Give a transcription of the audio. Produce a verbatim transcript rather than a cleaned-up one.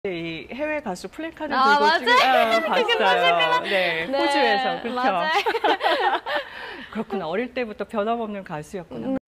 이 해외 가수 플래카드 들고 아, 맞아요. 찍은 아, 봤어요. 네, 네, 호주에서 그렇죠. 맞아요. 그렇구나. 어릴 때부터 변함없는 가수였구나. 음.